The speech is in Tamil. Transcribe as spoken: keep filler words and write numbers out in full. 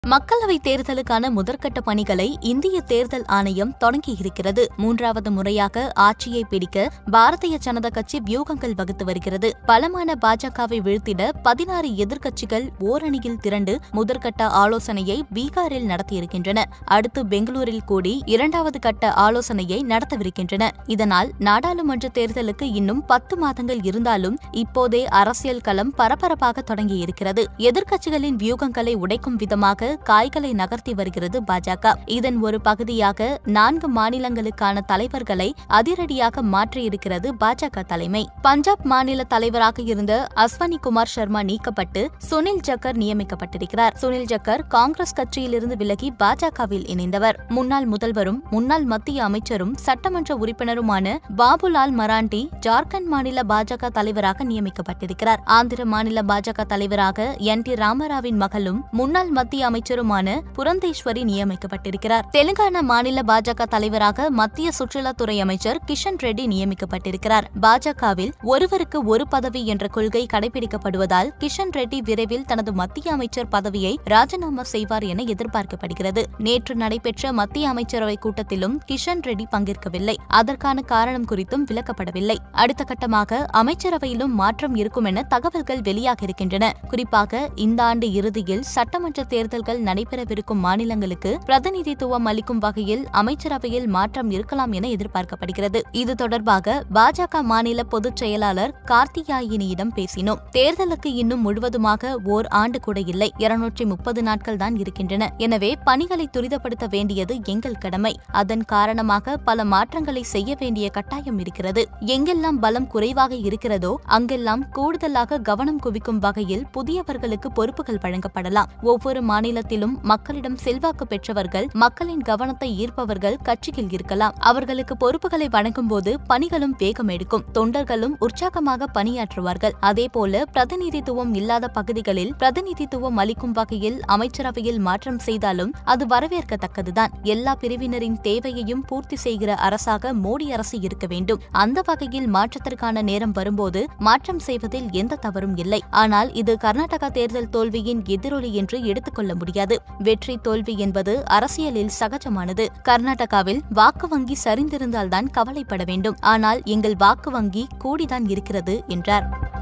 மக்களவை தேர்தலுக்கான முதற்கட்ட பணிகளை இந்திய தேர்தல் ஆணையம் தொடங்கியிருக்கிறது. மூன்றாவது முறையாக ஆட்சியை பிடிக்க பாரதிய ஜனதா கட்சி வியூகங்கள் வகுத்து வருகிறது. பலமான பாஜகவை வீழ்த்திட பதினாறு எதிர்க்கட்சிகள் ஓரணியில் திரண்டு முதற்கட்ட ஆலோசனையை பீகாரில் நடத்தியிருக்கின்றன. அடுத்து பெங்களூரில் கூடி இரண்டாவது கட்ட ஆலோசனையை நடத்தவிருக்கின்றன. இதனால் நாடாளுமன்ற தேர்தலுக்கு இன்னும் பத்து மாதங்கள் இருந்தாலும் இப்போதே அரசியல் களம் பரபரப்பாக தொடங்கியிருக்கிறது. எதிர்க்கட்சிகளின் வியூகங்களை உடைக்கும் விதமாக காய்களை நகர்த்தி வருகிறது பாஜக. இதன் ஒரு பகுதியாக நான்கு மாநிலங்களுக்கான தலைவர்களை அதிரடியாக மாற்றியிருக்கிறது பாஜக தலைமை. பஞ்சாப் மாநில தலைவராக இருந்த அஸ்வனி குமார் சர்மா நீக்கப்பட்டு சுனில் ஜக்கர் நியமிக்கப்பட்டிருக்கிறார். சுனில் ஜக்கர் காங்கிரஸ் கட்சியிலிருந்து விலகி பாஜகவில் இணைந்தவர். முன்னாள் முதல்வரும் முன்னாள் மத்திய அமைச்சரும் சட்டமன்ற உறுப்பினருமான பாபுலால் மராண்டி ஜார்க்கண்ட் மாநில பாஜக தலைவராக நியமிக்கப்பட்டிருக்கிறார். ஆந்திர மாநில பாஜக தலைவராக என் டி ராமராவின் மகளும் முன்னாள் மத்திய அமைச்சருமான புரந்தேஸ்வரி நியமிக்கப்பட்டிருக்கிறார். தெலுங்கானா மாநில பாஜக தலைவராக மத்திய சுற்றுலாத்துறை அமைச்சர் கிஷன் ரெட்டி நியமிக்கப்பட்டிருக்கிறார். பாஜகவில் ஒருவருக்கு ஒரு பதவி என்ற கொள்கை கடைபிடிக்கப்படுவதால் கிஷன் ரெட்டி விரைவில் தனது மத்திய அமைச்சர் பதவியை ராஜினாமா செய்வார் என எதிர்பார்க்கப்படுகிறது. நேற்று நடைபெற்ற மத்திய அமைச்சரவை கூட்டத்திலும் கிஷன் ரெட்டி பங்கேற்கவில்லை. அதற்கான காரணம் குறித்தும் விளக்கப்படவில்லை. அடுத்த கட்டமாக அமைச்சரவையிலும் மாற்றம் இருக்கும் என தகவல்கள் வெளியாகியிருக்கின்றன. குறிப்பாக இந்த ஆண்டு இறுதியில் சட்டமன்ற தேர்தல்கள் நடைபெறவிருக்கும் மாநிலங்களுக்கு பிரதிநிதித்துவம் அளிக்கும் வகையில் அமைச்சரவையில் மாற்றம் இருக்கலாம் என எதிர்பார்க்கப்படுகிறது. இது தொடர்பாக பாஜக மாநில பொதுச் செயலாளர் கார்த்தியாயினியிடம் பேசினோம். தேர்தலுக்கு இன்னும் முழுவதுமாக ஓர் ஆண்டு கூட இல்லை. இருநூற்றி முப்பது நாட்கள் தான் இருக்கின்றன. எனவே பணிகளை துரிதப்படுத்த வேண்டியது எங்கள் கடமை. அதன் காரணமாக பல மாற்றங்களை செய்ய வேண்டிய கட்டாயம் இருக்கிறது. எங்கெல்லாம் பலம் குறைவாக இருக்கிறதோ அங்கெல்லாம் கூடுதலாக கவனம் குவிக்கும் வகையில் புதியவர்களுக்கு பொறுப்புகள் வழங்கப்படலாம். ஒவ்வொரு மாநிலத்திலும் மக்களிடம் செல்வாக்கு பெற்றவர்கள், மக்களின் கவனத்தை ஈர்ப்பவர்கள் கட்சியில் இருக்கலாம். அவர்களுக்கு பொறுப்புகளை வழங்கும் போது பணிகளும் வேகம் எடுக்கும். தொண்டர்களும் உற்சாகமாக பணியாற்றுவார்கள். அதேபோல பிரதிநிதித்துவம் இல்லாத பகுதிகளில் பிரதிநிதித்துவம் அளிக்கும் வகையில் அமைச்சரவையில் மாற்றம் செய்தாலும் அது வரவேற்கத்தக்கதுதான். எல்லா பிரிவினரின் தேவையையும் பூர்த்தி செய்கிற அரசாக மோடி அரசு இருக்க வேண்டும். அந்த வகையில் மாற்றத்திற்கான நேரம் வரும்போது மாற்றம் செய்வதில் எந்த தவறும் இல்லை. ஆனால் இது கர்நாடகா தேர்தல் தோல்வியின் எதிரொலி என்று எடுத்துக்கொள்ள முடியாது. வெற்றி தோல்வி என்பது அரசியலில் சகஜமானது. கர்நாடகாவில் வாக்கு வங்கி சரிந்திருந்தால்தான் கவலைப்பட வேண்டும். ஆனால் எங்கள் வாக்கு வங்கி கூடிதான் இருக்கிறது என்றார்.